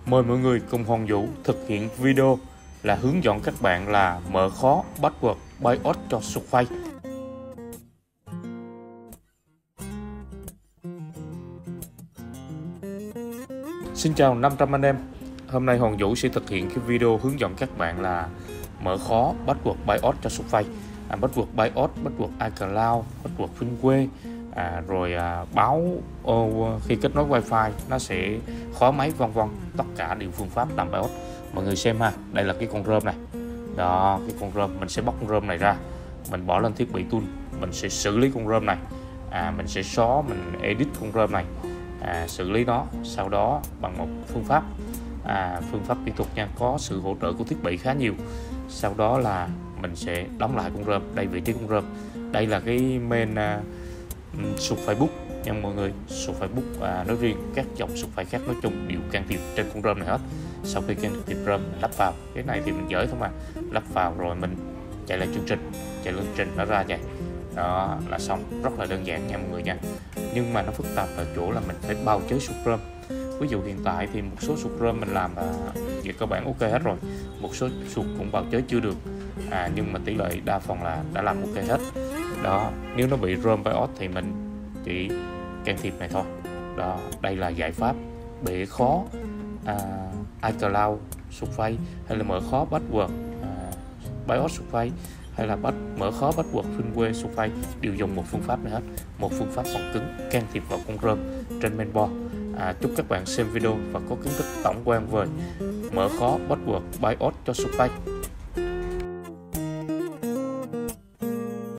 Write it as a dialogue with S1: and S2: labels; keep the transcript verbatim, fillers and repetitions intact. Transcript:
S1: Mời mọi người cùng Hoàng Vũ thực hiện video là hướng dẫn các bạn là mở khó password BIOS cho Surface. Xin chào năm trăm anh em. Hôm nay Hoàng Vũ sẽ thực hiện cái video hướng dẫn các bạn là mở khó password BIOS cho Surface. À, password BIOS, password iCloud, password firmware, à, rồi à, báo ô, khi kết nối Wi-Fi nó sẽ khóa máy vân vân, tất cả đều phương pháp làm BIOS. Mọi người xem ha, đây là cái con ROM này. Đó, cái con ROM mình sẽ bóc con ROM này ra, mình bỏ lên thiết bị tool, mình sẽ xử lý con ROM này. À, mình sẽ xóa, mình edit con ROM này, à, xử lý nó, sau đó bằng một phương pháp à, phương pháp kỹ thuật nha, có sự hỗ trợ của thiết bị khá nhiều. Sau đó là mình sẽ đóng lại con ROM. Đây vị trí con ROM, đây là cái main uh, Surface book nha mọi người. Surface book à, nói riêng, các dòng Surface khác nói chung đều can thiệp trên con ROM này hết. Sau khi can thiệp ROM mình lắp vào, cái này thì mình dễ thôi mà, lắp vào rồi mình chạy lại chương trình, chạy lên trình nó ra vậy. Đó là xong, rất là đơn giản nha mọi người nha. Nhưng mà nó phức tạp ở chỗ là mình phải bào chế sụt ROM. Ví dụ hiện tại thì một số sụt ROM mình làm là về cơ bản ok hết rồi, một số sụt cũng bào chế chưa được, à, nhưng mà tỷ lệ đa phần là đã làm ok hết. Đó, nếu nó bị ROM BIOS thì mình chỉ can thiệp này thôi. Đó, đây là giải pháp bể khó à, iCloud Surface, hay là mở khó password à, BIOS Surface, hay là bắt mở khó password firmware Surface, đều dùng một phương pháp này hết, một phương pháp phần cứng can thiệp vào con ROM trên mainboard. À, chúc các bạn xem video và có kiến thức tổng quan về mở khó password BIOS cho Surface.